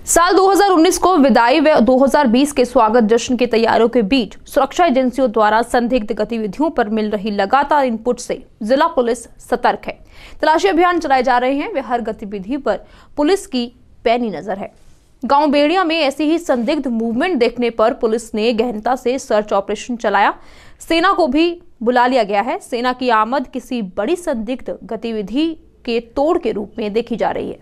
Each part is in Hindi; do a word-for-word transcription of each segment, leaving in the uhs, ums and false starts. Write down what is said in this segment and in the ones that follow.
साल दो हज़ार उन्नीस को विदाई व दो हज़ार बीस के स्वागत जश्न की तैयारियों के बीच सुरक्षा एजेंसियों द्वारा संदिग्ध गतिविधियों पर मिल रही लगातार इनपुट से जिला पुलिस सतर्क है। तलाशी अभियान चलाए जा रहे हैं वे हर गतिविधि पर पुलिस की पैनी नजर है। गांव बेड़िया में ऐसी ही संदिग्ध मूवमेंट देखने पर पुलिस ने गहनता से सर्च ऑपरेशन चलाया। सेना को भी बुला लिया गया है। सेना की आमद किसी बड़ी संदिग्ध गतिविधि के तोड़ के रूप में देखी जा रही है।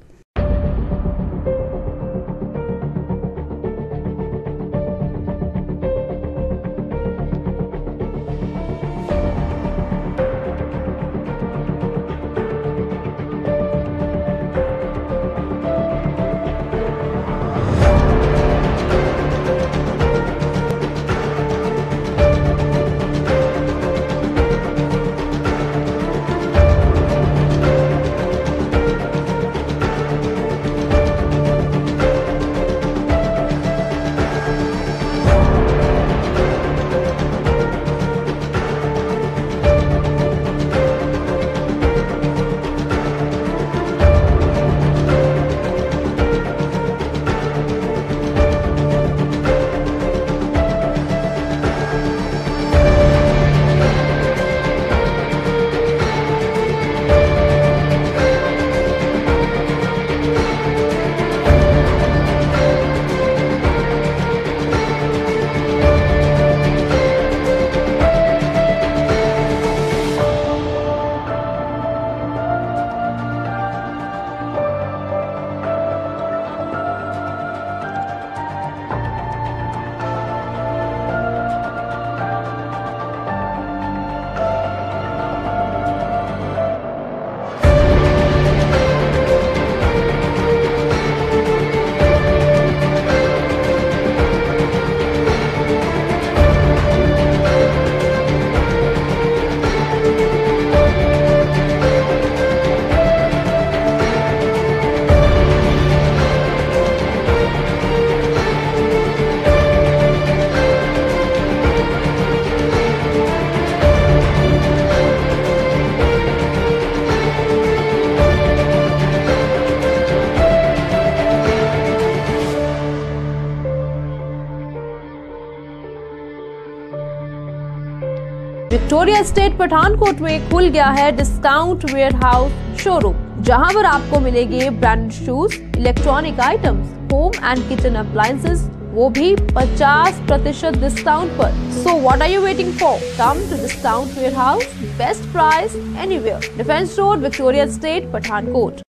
विक्टोरिया स्टेट पठानकोट में खुल गया है डिस्काउंट वेयरहाउस शोरूम, जहां पर आपको मिलेंगे branded shoes, electronic items, home and kitchen appliances, वो भी पचास प्रतिशत डिस्काउंट पर। So what are you waiting for? Come to discount warehouse, best price anywhere. Defence road, Victoria estate, Pathankot.